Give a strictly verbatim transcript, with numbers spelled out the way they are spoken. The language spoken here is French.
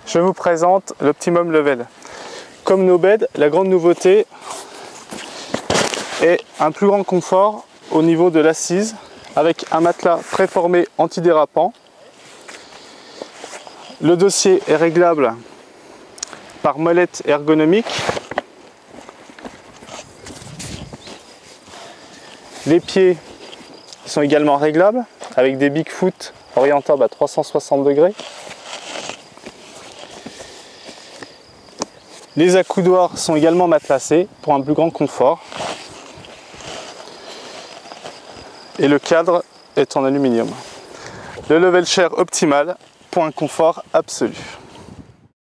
je vous présente l'Optimum Level. Comme nos beds, la grande nouveauté est un plus grand confort au niveau de l'assise avec un matelas préformé antidérapant. Le dossier est réglable par molette ergonomique. Les pieds sont également réglables avec des Bigfoot orientables à trois cent soixante degrés. Les accoudoirs sont également matelassés pour un plus grand confort. Et le cadre est en aluminium. Le level chair optimal pour un confort absolu.